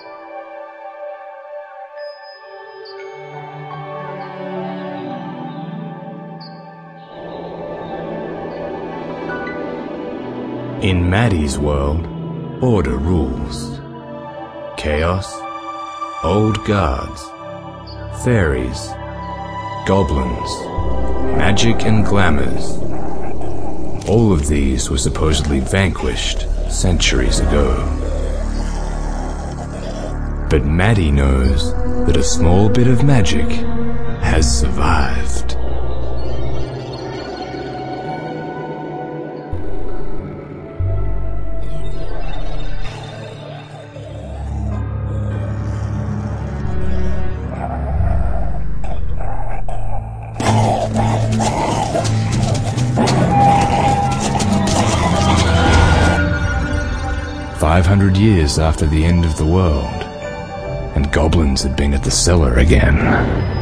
In Maddie's world, order rules. Chaos, old guards, fairies, goblins, magic and glamours. All of these were supposedly vanquished centuries ago. But Maddie knows that a small bit of magic has survived. Years after the end of the world, and goblins had been at the cellar again.